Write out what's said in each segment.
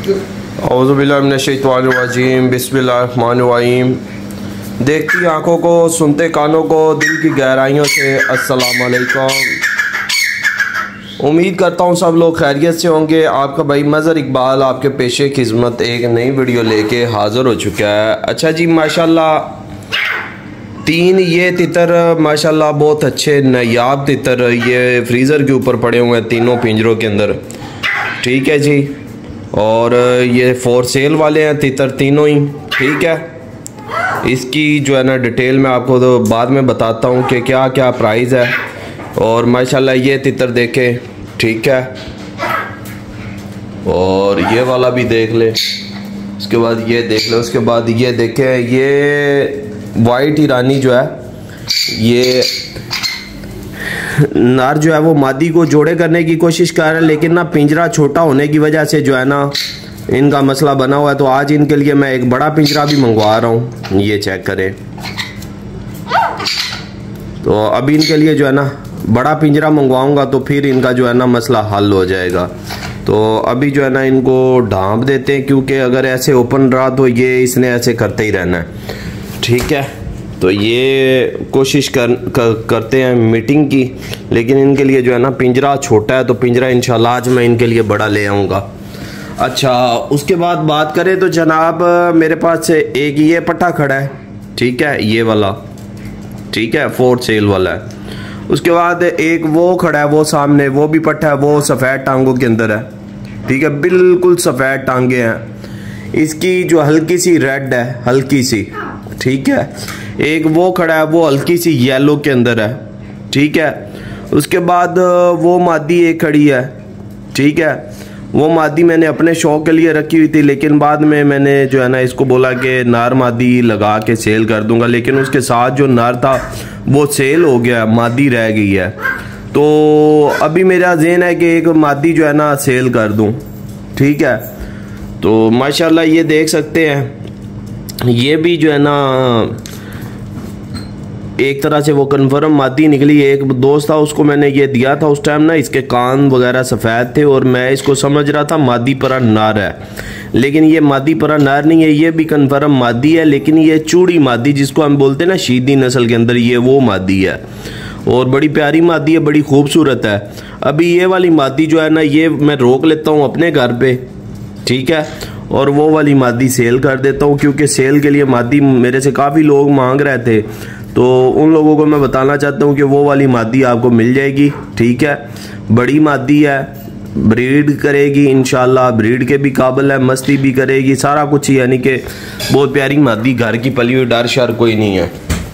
औज़ुबिल्लाहिमिनश्शैतानिर्रजीम बिस्मिल्लाहिर्रहमानिर्रहीम। देखती आंखों को, सुनते कानों को, दिल की गहराइयों से अस्सलाम वालेकुम। उम्मीद करता हूँ सब लोग खैरियत से होंगे। आपका भाई मज़हर इकबाल आपके पेशे खिदमत एक नई वीडियो लेके हाज़िर हो चुका है। अच्छा जी, माशाल्लाह तीन ये तितर माशाल्लाह बहुत अच्छे नायाब तितर ये फ्रीज़र के ऊपर पड़े हुए हैं तीनों पिंजरों के अंदर, ठीक है जी। और ये फॉर सेल वाले हैं तितर तीनों ही, ठीक है। इसकी जो है ना डिटेल मैं आपको तो बाद में बताता हूँ कि क्या क्या प्राइस है। और माशाल्लाह ये तितर देखें, ठीक है। और ये वाला भी देख ले, उसके बाद ये देख ले, उसके बाद ये देखें, ये वाइट ईरानी जो है ये नर जो है वो मादी को जोड़े करने की कोशिश कर रहा है, लेकिन ना पिंजरा छोटा होने की वजह से जो है ना इनका मसला बना हुआ है। तो आज इनके लिए मैं एक बड़ा पिंजरा भी मंगवा रहा हूँ, ये चेक करें। तो अभी इनके लिए जो है ना बड़ा पिंजरा मंगवाऊंगा तो फिर इनका जो है ना मसला हल हो जाएगा। तो अभी जो है ना इनको ढांप देते हैं, क्योंकि अगर ऐसे ओपन रहा तो ये इसने ऐसे करते ही रहना है, ठीक है। तो ये कोशिश करते हैं मीटिंग की, लेकिन इनके लिए जो है ना पिंजरा छोटा है, तो पिंजरा इंशाल्लाह आज मैं इनके लिए बड़ा ले आऊँगा। अच्छा, उसके बाद बात करें तो जनाब मेरे पास से एक ये पट्टा खड़ा है, ठीक है, ये वाला, ठीक है, फोर सेल वाला है। उसके बाद एक वो खड़ा है, वो सामने वो भी पट्टा है, वो सफ़ेद टांगों के अंदर है, ठीक है, बिल्कुल सफ़ेद टांगे हैं। इसकी जो हल्की सी रेड है, हल्की सी, ठीक है। एक वो खड़ा है, वो हल्की सी येलो के अंदर है, ठीक है। उसके बाद वो मादी एक खड़ी है, ठीक है। वो मादी मैंने अपने शौक के लिए रखी हुई थी, लेकिन बाद में मैंने जो है ना इसको बोला कि नार मादी लगा के सेल कर दूंगा, लेकिन उसके साथ जो नार था वो सेल हो गया, मादी रह गई है। तो अभी मेरा ज़हन है कि एक मादी जो है ना सेल कर दूं, ठीक है। तो माशाल्लाह ये देख सकते हैं, ये भी जो है ना एक तरह से वो कन्फर्म मादी निकली। एक दोस्त था, उसको मैंने ये दिया था उस टाइम ना, इसके कान वगैरह सफ़ेद थे और मैं इसको समझ रहा था मादी परा नार है, लेकिन ये मादी परा नार नहीं है, ये भी कन्फर्म मादी है। लेकिन ये चूड़ी मादी जिसको हम बोलते हैं ना शीदी नस्ल के अंदर, ये वो मादी है और बड़ी प्यारी मादी है, बड़ी खूबसूरत है। अभी ये वाली मादी जो है ना ये मैं रोक लेता हूँ अपने घर पे, ठीक है, और वो वाली मादी सेल कर देता हूँ, क्योंकि सेल के लिए मादी मेरे से काफ़ी लोग मांग रहे थे। तो उन लोगों को मैं बताना चाहता हूँ कि वो वाली मादी आपको मिल जाएगी, ठीक है। बड़ी मादी है, ब्रीड करेगी इंशाल्लाह, ब्रीड के भी काबिल है, मस्ती भी करेगी, सारा कुछ, यानी कि बहुत प्यारी मादी, घर की पली हुई, डर शर कोई नहीं है।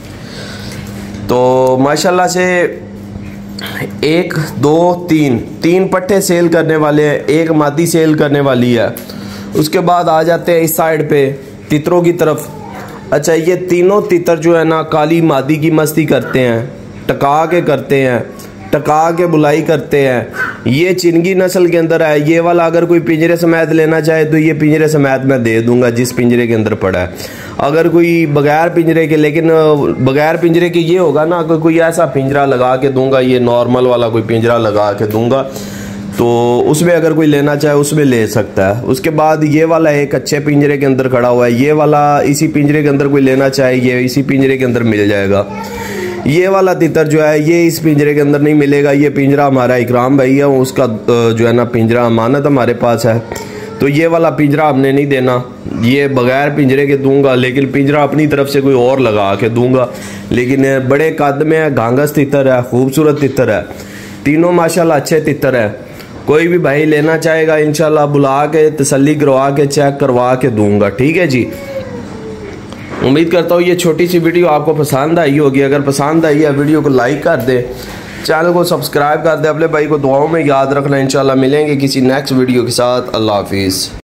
तो माशाल्लाह से एक दो तीन पट्टे सेल करने वाले हैं, एक मादी सेल करने वाली है। उसके बाद आ जाते हैं इस साइड पे तितरों की तरफ। अच्छा, ये तीनों तितर जो है ना काली मादी की मस्ती करते हैं, टका के करते हैं, टका के बुलाई करते हैं। ये चिंगी नस्ल के अंदर है। ये वाला अगर कोई पिंजरे समेत लेना चाहे तो ये पिंजरे समेत मैं दे दूंगा जिस पिंजरे के अंदर पड़ा है। अगर कोई बगैर पिंजरे के, लेकिन बगैर पिंजरे के ये होगा ना कि कोई ऐसा पिंजरा लगा के दूंगा, ये नॉर्मल वाला कोई पिंजरा लगा के दूंगा, तो उसमें अगर कोई लेना चाहे उसमें ले सकता है। उसके बाद ये वाला एक अच्छे पिंजरे के अंदर खड़ा हुआ है, ये वाला इसी पिंजरे के अंदर कोई लेना चाहे ये इसी पिंजरे के अंदर मिल जाएगा। ये वाला तितर जो है ये इस पिंजरे के अंदर नहीं मिलेगा, ये पिंजरा हमारा इकराम भाई है, उसका जो है ना पिंजरा अमानत हमारे पास है, तो ये वाला पिंजरा हमने नहीं देना, ये बगैर पिंजरे के दूंगा, लेकिन पिंजरा अपनी तरफ से कोई और लगा के दूंगा। लेकिन बड़े कद में है, घांगस तितर है, खूबसूरत तितर है, तीनों माशाल्लाह अच्छे तितर है। कोई भी भाई लेना चाहेगा इंशाल्लाह बुला के तसल्ली करवा के चेक करवा के दूंगा, ठीक है जी। उम्मीद करता हूँ ये छोटी सी वीडियो आपको पसंद आई होगी। अगर पसंद आई है वीडियो को लाइक कर दे, चैनल को सब्सक्राइब कर दे, अपने भाई को दुआओं में याद रखना। इंशाल्लाह मिलेंगे किसी नेक्स्ट वीडियो के साथ। अल्लाह हाफिज़।